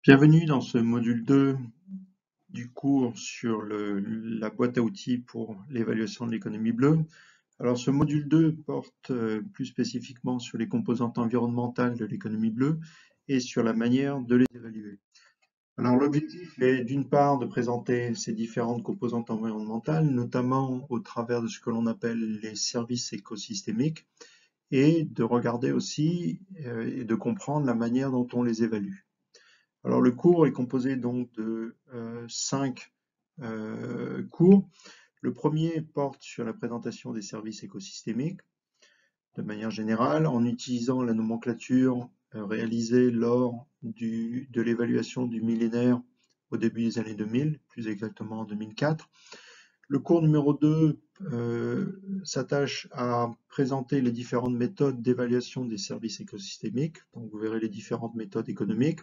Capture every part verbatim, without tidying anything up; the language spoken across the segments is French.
Bienvenue dans ce module deux du cours sur le- la boîte à outils pour l'évaluation de l'économie bleue. Alors ce module deux porte euh, plus spécifiquement sur les composantes environnementales de l'économie bleue et sur la manière de les évaluer. Alors l'objectif est d'une part de présenter ces différentes composantes environnementales, notamment au travers de ce que l'on appelle les services écosystémiques, et de regarder aussi euh, et de comprendre la manière dont on les évalue. Alors le cours est composé donc de euh, cinq euh, cours. Le premier porte sur la présentation des services écosystémiques de manière générale en utilisant la nomenclature euh, réalisée lors du, de l'évaluation du millénaire au début des années deux mille, plus exactement en deux mille quatre. Le cours numéro deux euh, s'attache à présenter les différentes méthodes d'évaluation des services écosystémiques. Donc vous verrez les différentes méthodes économiques.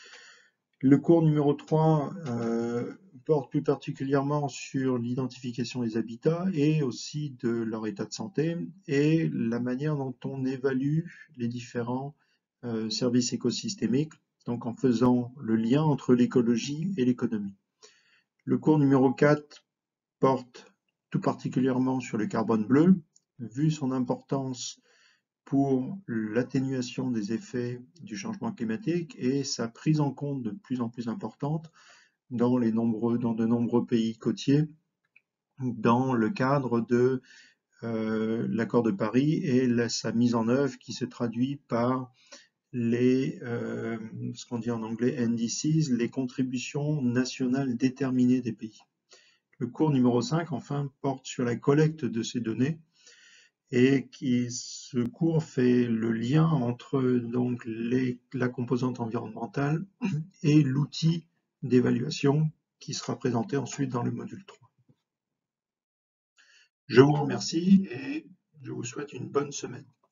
Le cours numéro trois euh, porte plus particulièrement sur l'identification des habitats et aussi de leur état de santé et la manière dont on évalue les différents euh, services écosystémiques, donc en faisant le lien entre l'écologie et l'économie. Le cours numéro quatre porte tout particulièrement sur le carbone bleu, vu son importance pour l'atténuation des effets du changement climatique et sa prise en compte de plus en plus importante dans, les nombreux, dans de nombreux pays côtiers dans le cadre de euh, l'accord de Paris et la, sa mise en œuvre qui se traduit par les, euh, ce qu'on dit en anglais N D Cs, les contributions nationales déterminées des pays. Le cours numéro cinq, enfin, porte sur la collecte de ces données et qui ce cours fait le lien entre donc les, la composante environnementale et l'outil d'évaluation qui sera présenté ensuite dans le module trois. Je vous remercie et je vous souhaite une bonne semaine.